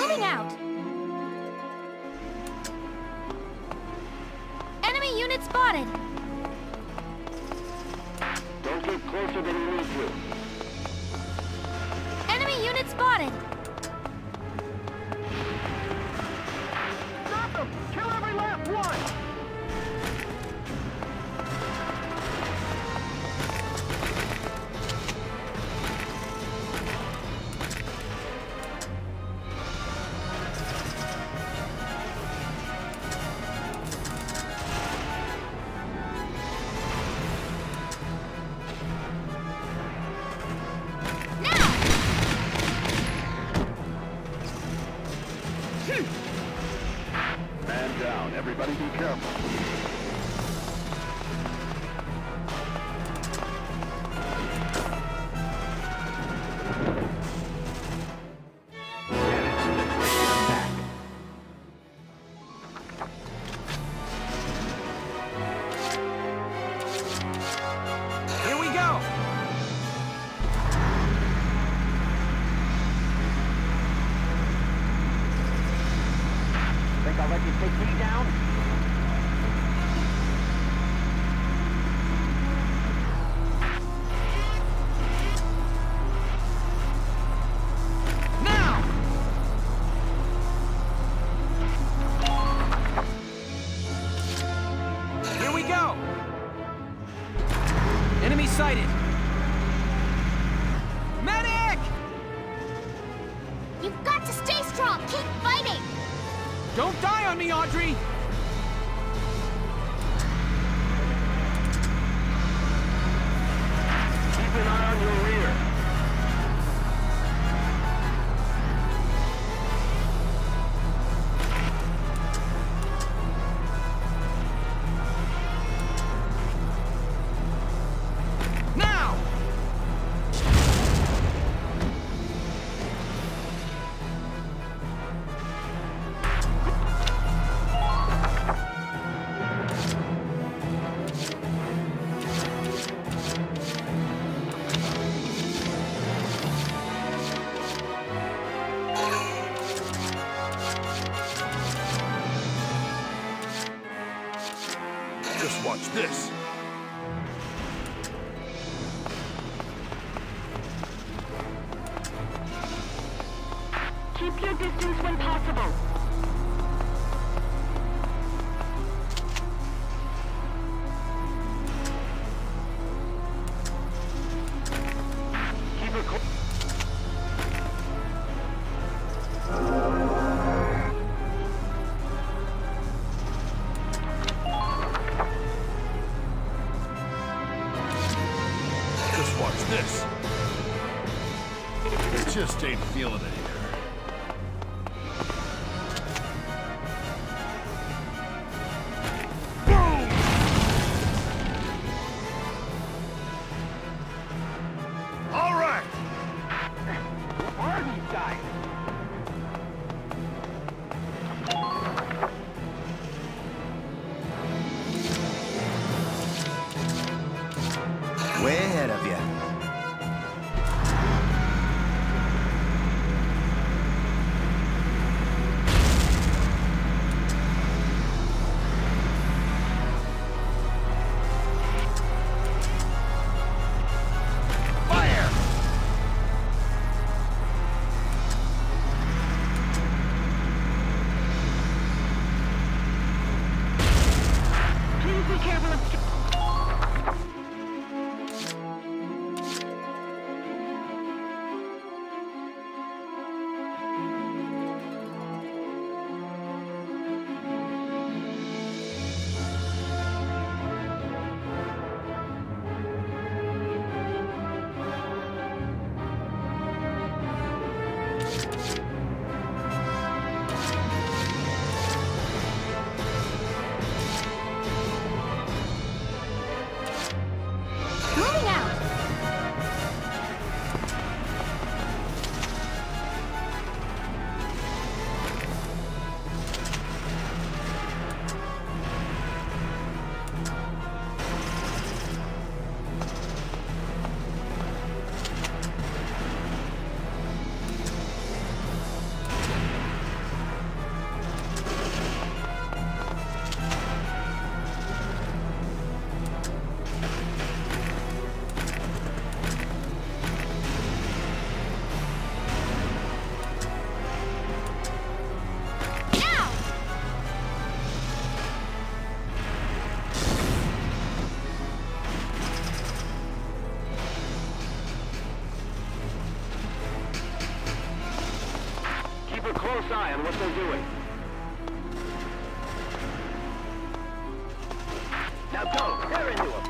Moving out. Enemy unit spotted. Don't get closer than you need to. Enemy unit spotted. Stop them! Kill every last one! Man down. Everybody be careful. Here we go! Think I'll let you take me down? Now! Here we go! Enemy sighted! Medic! You've got to stay strong. Keep fighting. Don't die on me, Audrey! Keep an eye on your rear. Now! Just watch this. Keep your distance when possible. Keep it close. Just watch this. They just ain't feeling it here. Boom! All right. Who are these guys? Way ahead of you. close eye on what they're doing. Now go! Tear into them!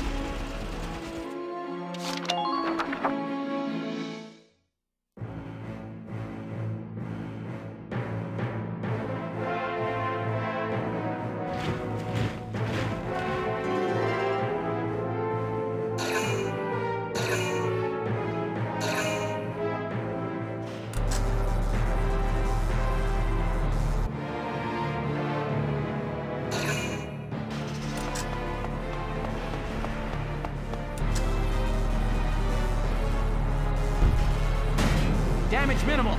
Damage minimal.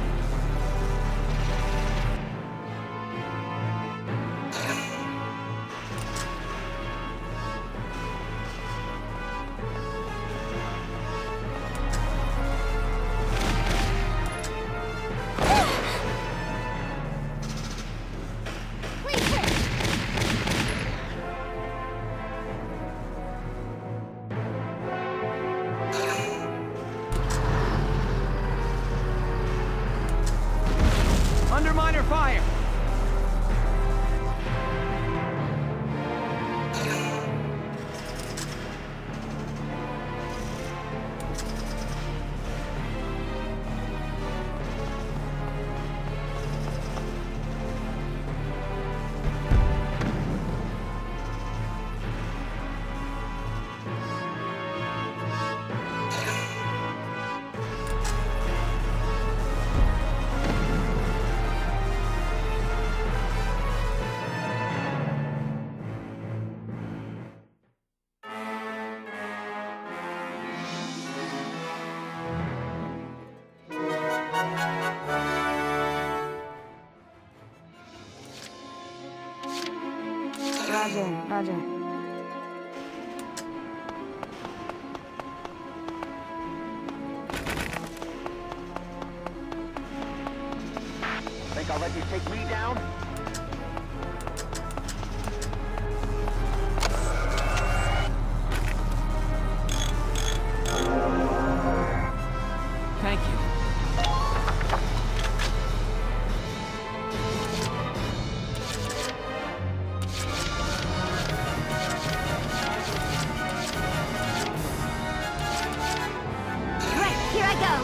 Under minor fire! Roger. Think I'll let you take me down? Thank you. Here I go.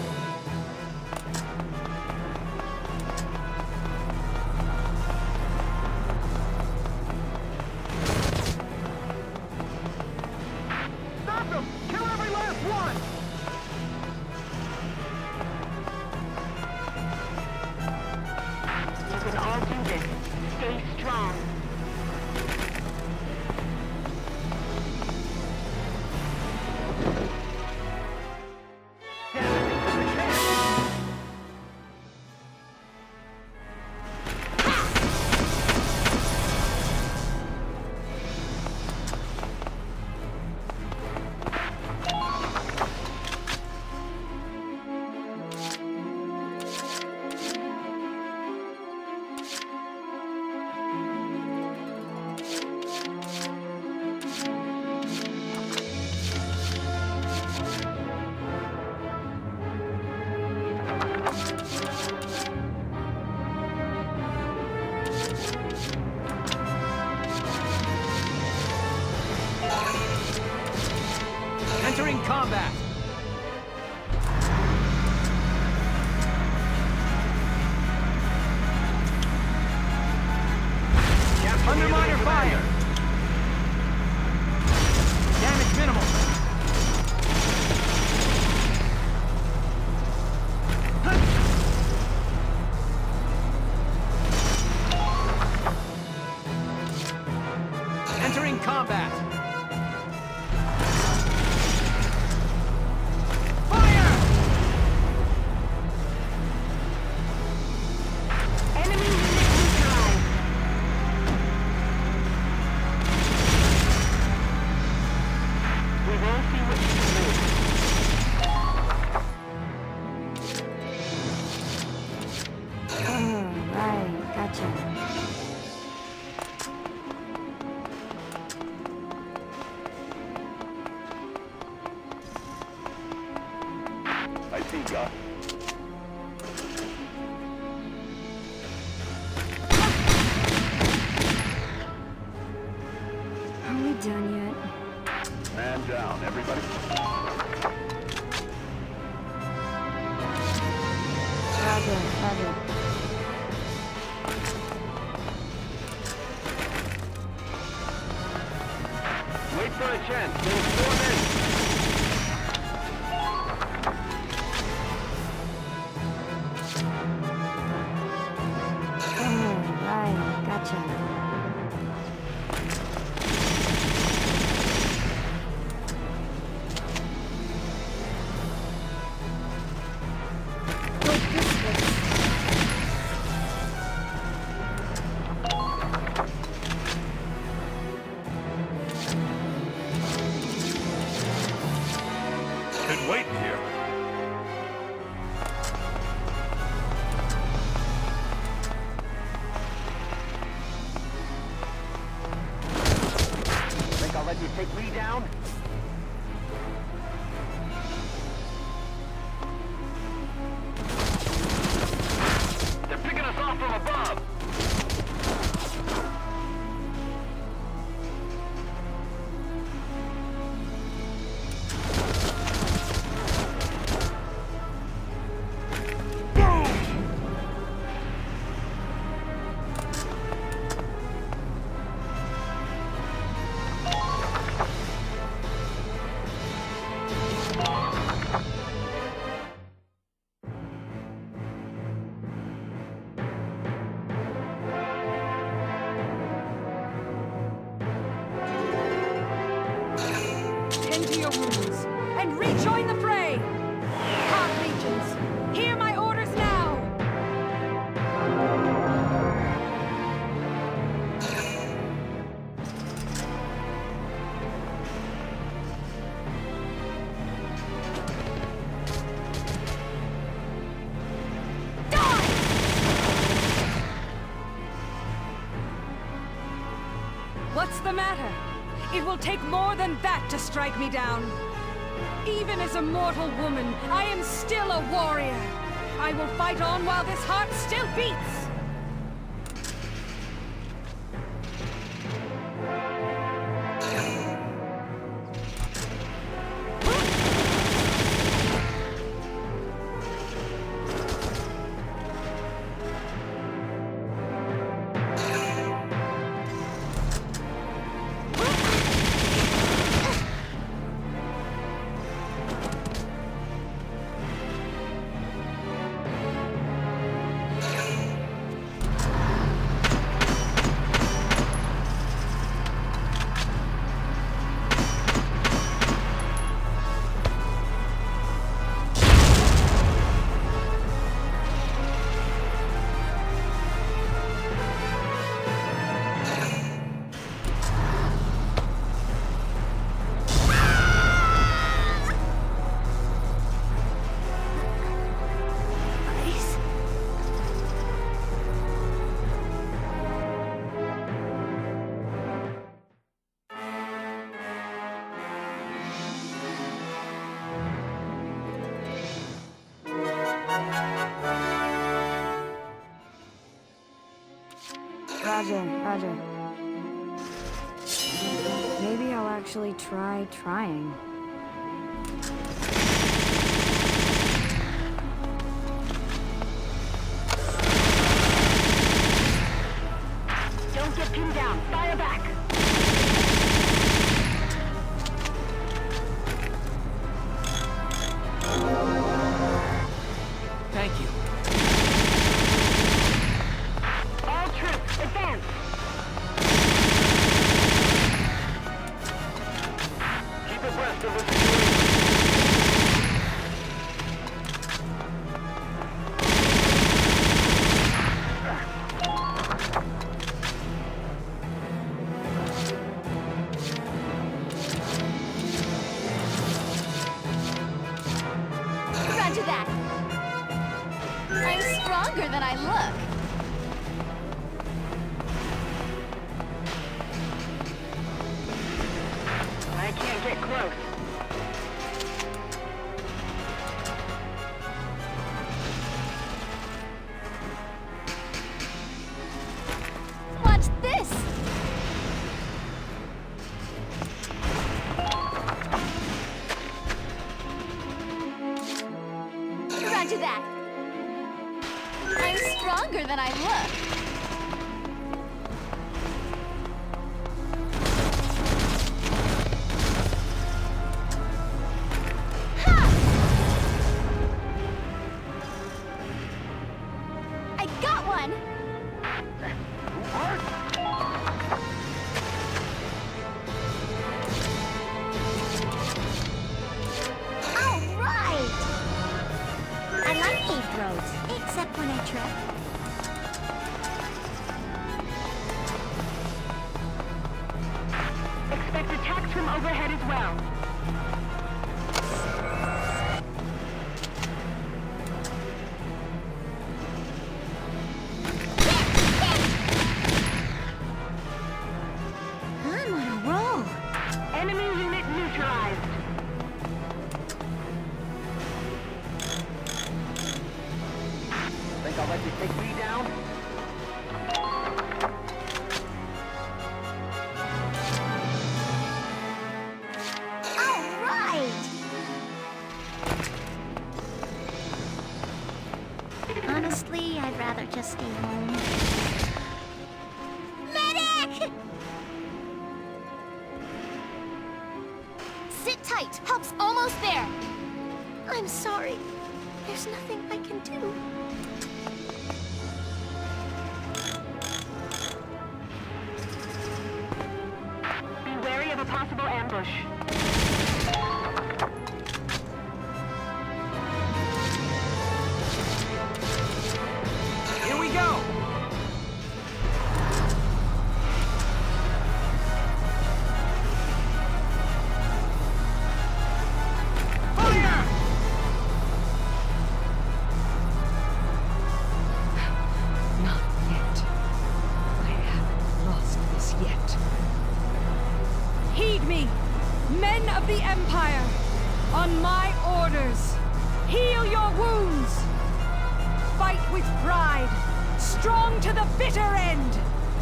Stop them! Kill every last one! You can all do this. Stay strong. Entering combat. Under minor fire. Damage minimal. Entering combat. I see, God. Roger, roger. Wait for a chance. There's 4 men. Oh, right, gotcha. Been waiting here. Think I'll let you take me down? They're picking us off from above! Tend to your wounds and rejoin the fray! Heart legions, hear my orders now! What's the matter? It will take more than that to strike me down. Even as a mortal woman, I am still a warrior. I will fight on while this heart still beats. Roger, roger. Maybe I'll actually try trying. Don't get pinned down. Fire back! Thank you. All troops, advance! Keep abreast of the situation. Roger that. I'm stronger than I look. I can't get close. Watch this. Roger that. I'm stronger than I look. Ha! I got one! All right! I like paved roads, except when I trip. Expect attacks from overhead as well. I'm on a roll. Enemy unit neutralized. Think I'll let you take me down? All right! Honestly, I'd rather just stay home. Medic! Sit tight. Help's almost there. I'm sorry. There's nothing I can do. Be wary of a possible ambush. Here we go! Fire! Not yet. I haven't lost this yet. Heed me, men of the Empire! On my orders, heal your wounds! Fight with pride, strong to the bitter end!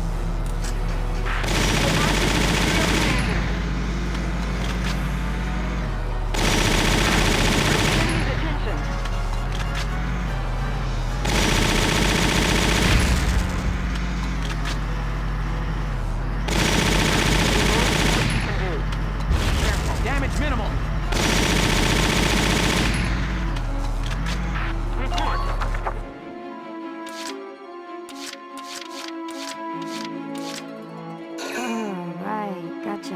Damage minimal. Right, gotcha.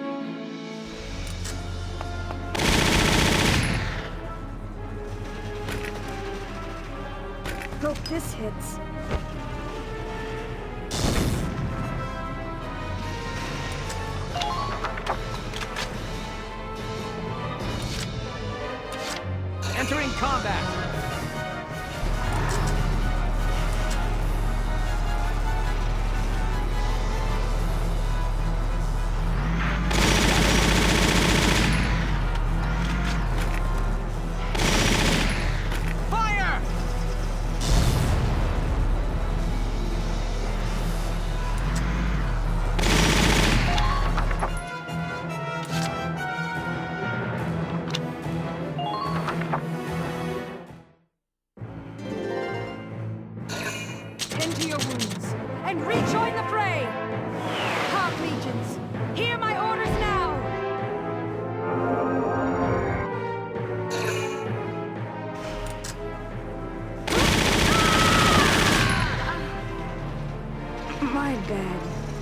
Hope this hits. Entering combat. Fire! Tend to your wounds, and rejoin the fray! Heart legions, hear my orders now! My bad.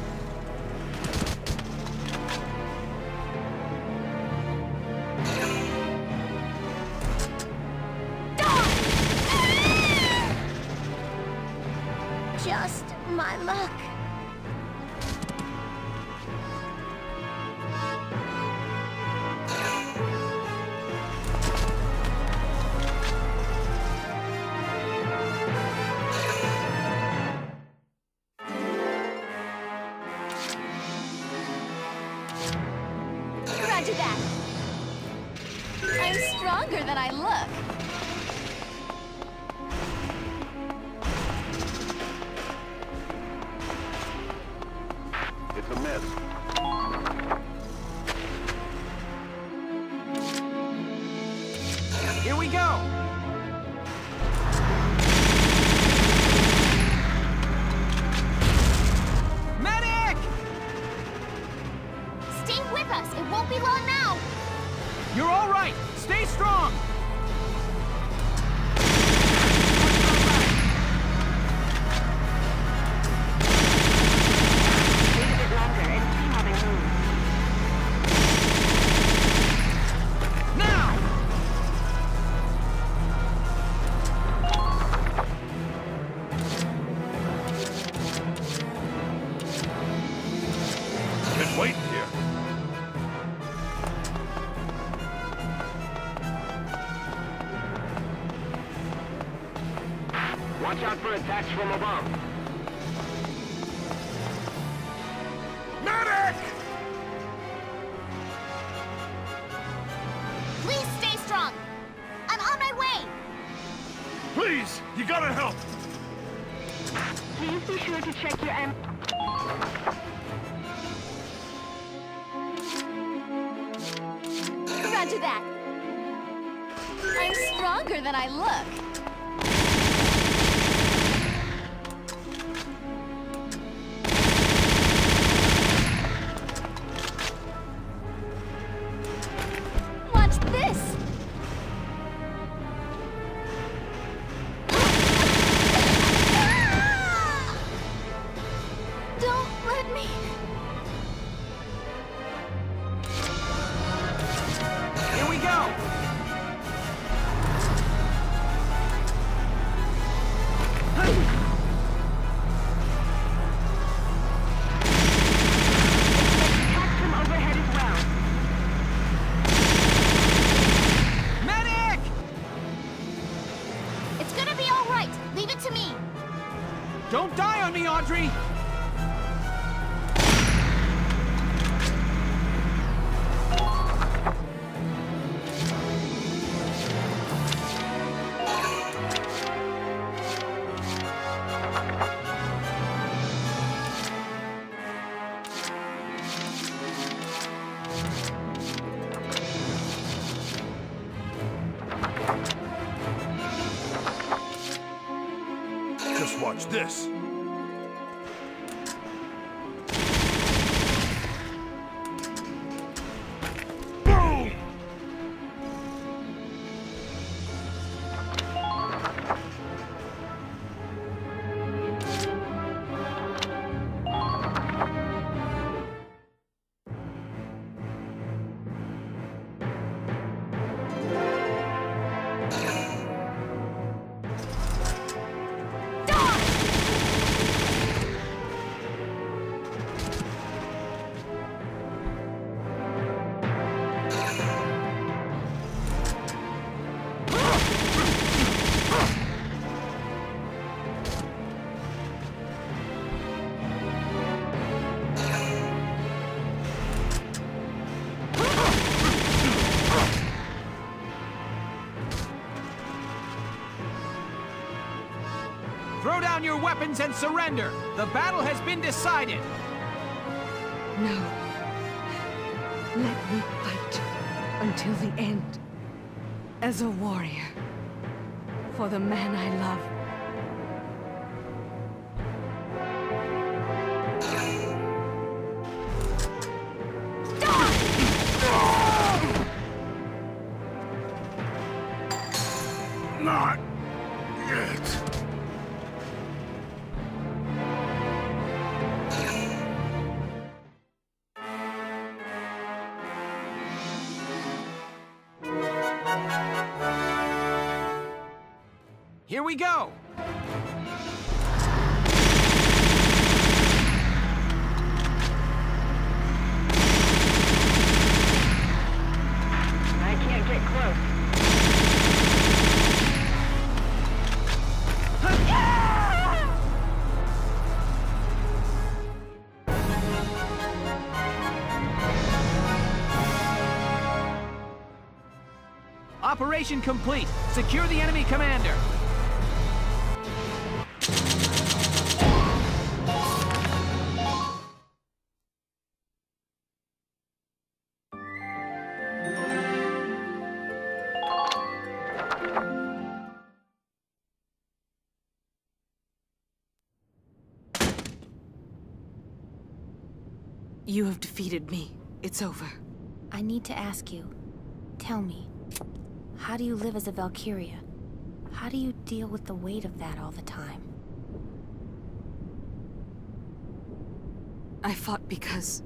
Just my luck. Roger that. I'm stronger than I look. It's a miss. Here we go! Watch out for attacks from above. Medic! Please stay strong. I'm on my way. Please, you gotta help. Please be sure to check your ammo. Roger that. I'm stronger than I look. Watch this. Don't let me. Here we go! Attacks from overhead as well. Medic! It's gonna be all right. Leave it to me. Don't die on me, Audrey! Just watch this. Boom! Throw down your weapons and surrender! The battle has been decided! No. Let me fight until the end. As a warrior. For the man I love. Not yet. Here we go! I can't get close. Operation complete! Secure the enemy commander! You have defeated me. It's over. I need to ask you. Tell me. How do you live as a Valkyria? How do you deal with the weight of that all the time? I fought because...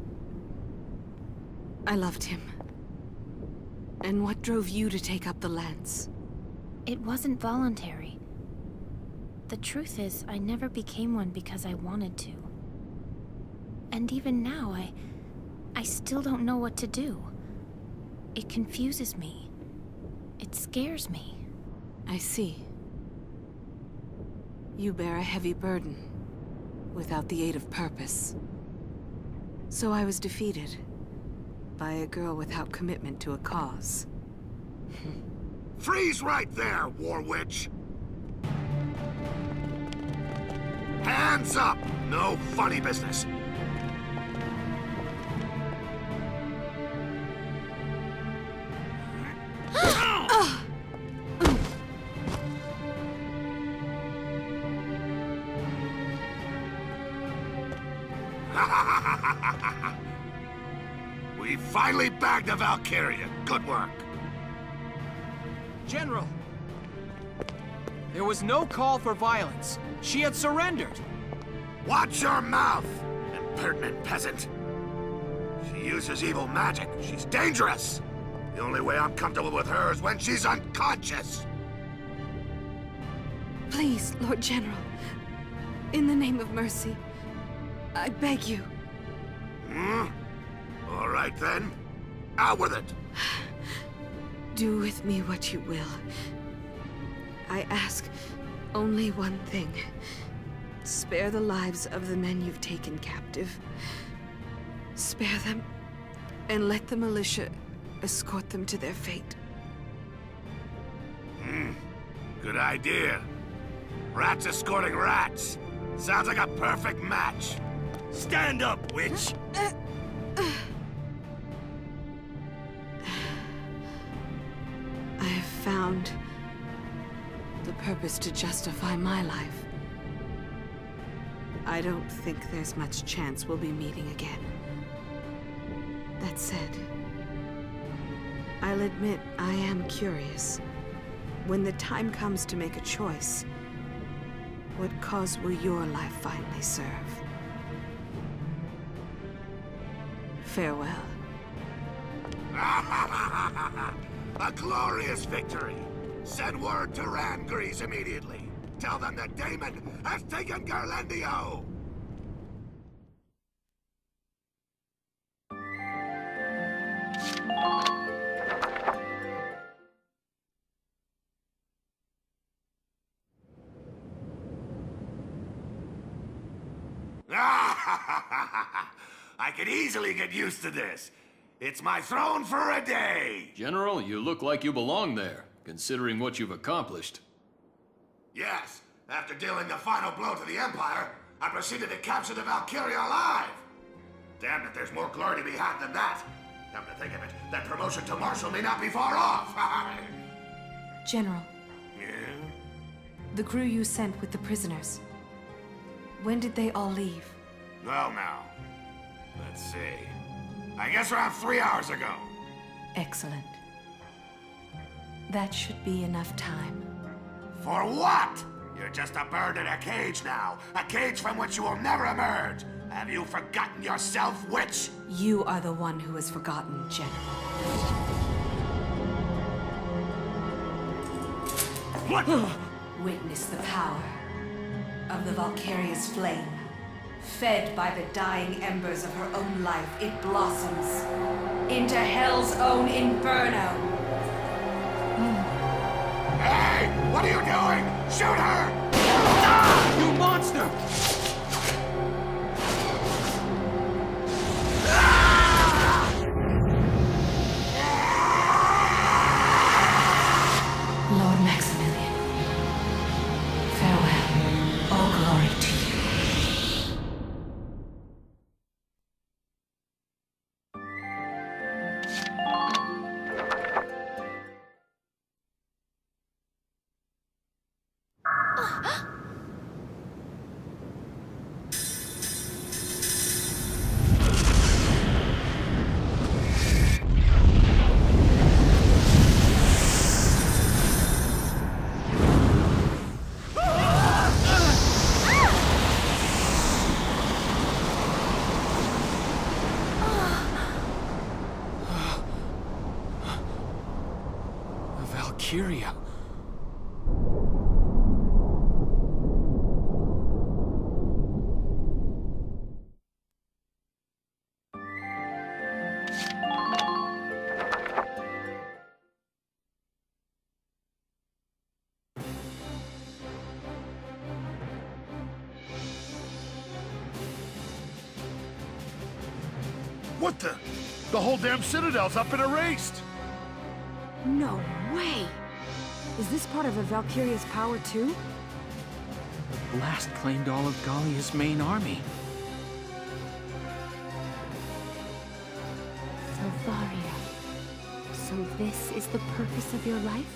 I loved him. And what drove you to take up the lance? It wasn't voluntary. The truth is, I never became one because I wanted to. And even now, I still don't know what to do. It confuses me. It scares me. I see. You bear a heavy burden, without the aid of purpose. So I was defeated, by a girl without commitment to a cause. Freeze right there, War Witch! Hands up! No funny business. We finally bagged the Valkyria. Good work. General! There was no call for violence. She had surrendered. Watch your mouth, impertinent peasant. She uses evil magic. She's dangerous. The only way I'm comfortable with her is when she's unconscious. Please, Lord General. In the name of mercy, I beg you. All right then. Out with it. Do with me what you will. I ask only one thing. Spare the lives of the men you've taken captive. Spare them, and let the militia escort them to their fate. Good idea. Rats escorting rats. Sounds like a perfect match. Stand up, witch! I have found the purpose to justify my life. I don't think there's much chance we'll be meeting again. That said, I'll admit I am curious. When the time comes to make a choice, what cause will your life finally serve? Farewell. A glorious victory! Send word to Rangrease immediately. Tell them that Damon has taken Garlandio! I could easily get used to this. It's my throne for a day! General, you look like you belong there, considering what you've accomplished. Yes, after dealing the final blow to the Empire, I proceeded to capture the Valkyria alive! Damn it, there's more glory to be had than that! Come to think of it, that promotion to Marshal may not be far off! General, Yeah? the crew you sent with the prisoners. When did they all leave? Well now, let's see. I guess around 3 hours ago. Excellent. That should be enough time. For what? You're just a bird in a cage now. A cage from which you will never emerge. Have you forgotten yourself, witch? You are the one who has forgotten, General. What? Witness the power of the Valkyria's flame. Fed by the dying embers of her own life, it blossoms into Hell's own inferno. Hey! What are you doing? Shoot her! You monster! Lord Maximilian, farewell. All glory to you. Valkyria. What the? The whole damn Citadel's up and erased! No way! Is this part of the Valkyria's power too? The blast claimed all of Gallia's main army. Valkyria. So this is the purpose of your life?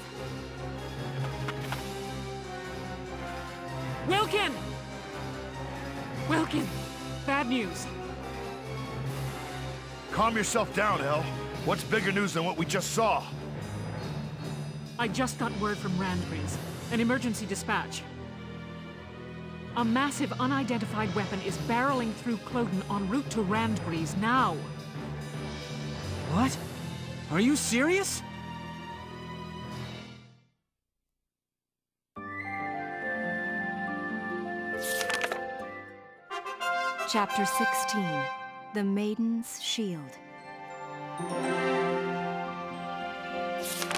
Wilkin! Wilkin! Bad news. Calm yourself down, El. What's bigger news than what we just saw? I just got word from Randgriz. An emergency dispatch. A massive unidentified weapon is barreling through Cloden en route to Randgriz now. What? Are you serious? Chapter 16. The Maiden's Shield.